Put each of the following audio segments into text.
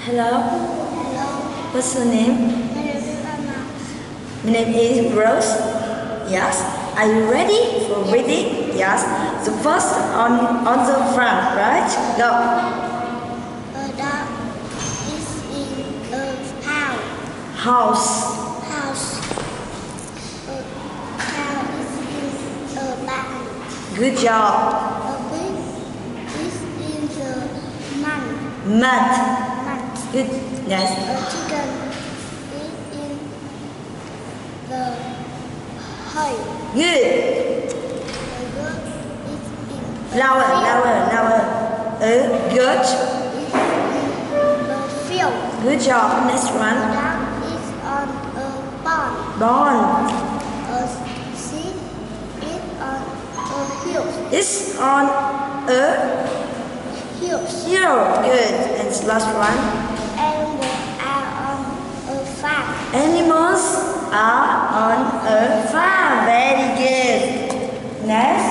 Hello. Hello. What's your name? My name is Anna. My name is Rose. Yes. Are you ready for reading? Yes. The first on the front, right? Go. A dog is in a House. house. A cow is in a barn. Good job. A pig is in the mud. Mud. Good. Yes. A chicken is in the hay. Good. A goat is in Louder. A goat. is in the field. Good job. Next A one. dog is on a barn. Barn. A sheep is on a hill. It's on a Hills. hill. Good. And the last one. Animals are on a farm. Animals are on a farm. Very good. Next.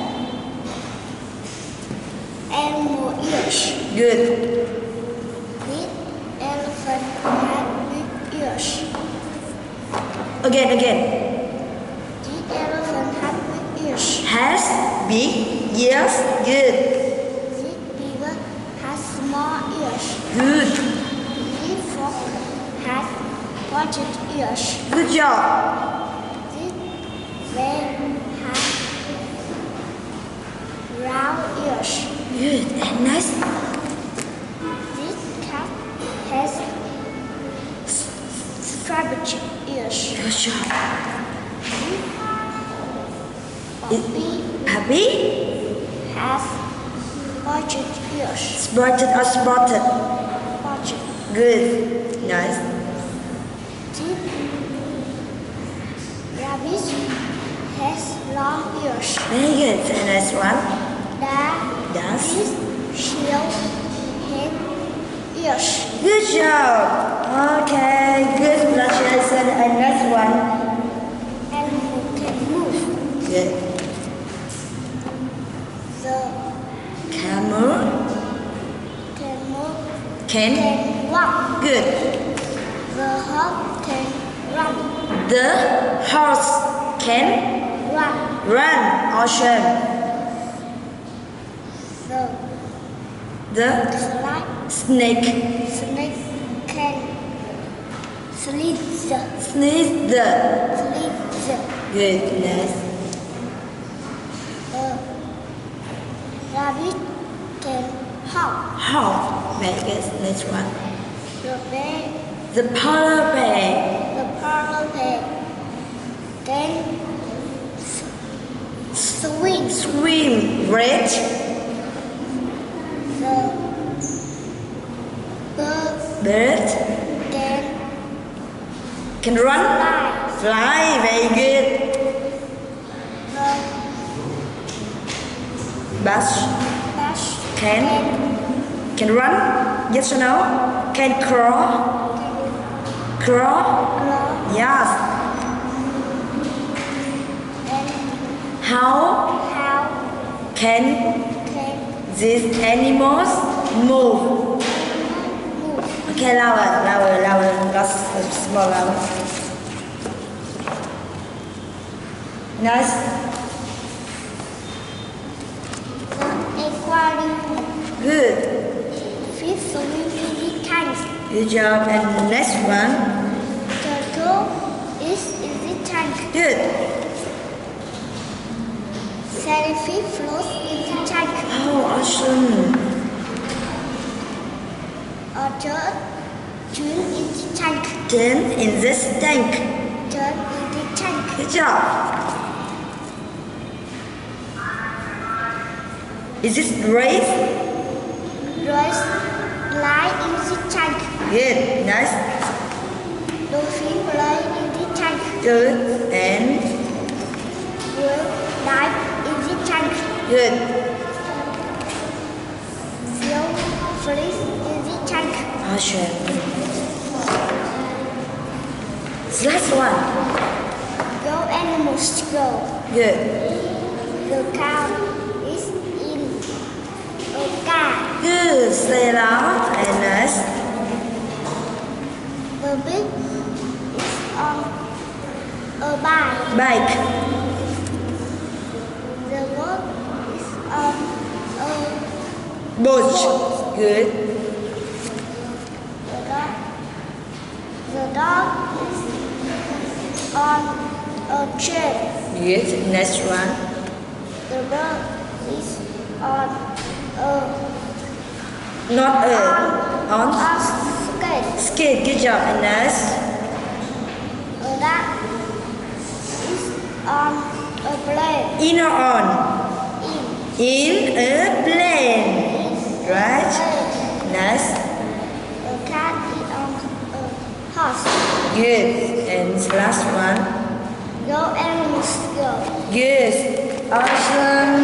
Animal ears. Good. This elephant has big ears. Again. This elephant has big ears. Has big ears. Good. This beaver has small ears. Good. This frog has pointed ears. Good job. This bear has round ears. Good. And next. This cat has striped ears. Good job. This A bee. has pointed ears. Spotted or spotted. Pointed. Good. Nice. This rabbit has long ears. Very good. And next one. This Dance. shell has ears. Good job. Okay. Good. Congratulations. And next one. Animal can move. Good. The Camel camel can. can walk. Good. The horse can run. The horse can Run. run. Awesome. The The snake snake can slither. sneeze. The good. Nice. The rabbit can hop. Hop. Very good. Next one. The bear, The polar bear the polar bear can swing. swim. Red. The bird Bird can can run. fly. Fly. Very good. The Bass bash can run. Yes or no? Can crawl. Crawl. claw. Yes. And How how can can these animals move? move? Okay, louder. That's small louder. Nice. The aquarium Good. fish swim in the tank. Good job. And next one. Turtle is in the tank. Good. Jellyfish floats in the tank. Oh, awesome. Otter swim in the tank. Then in this tank. Turn in the tank. Good job. Is this race? Rice lie in the tank. Good. Nice. Dolphin play in the tank. Good. And Whale dive in the tank. good. Seal freeze in the tank. Awesome. The last one. Go animals go. Good. The cow is in a car. Good. Say loud and nice. bike. The goat is on a Boat. Good. The dog is on a chair. Good. Next one. The bird is on a Not on skate. skate. Good job. And next. A duck is on a plane. In or on? In a plane. Right. Next. A cat is on a horse. Good. And last one. Go animals go. Good. Awesome.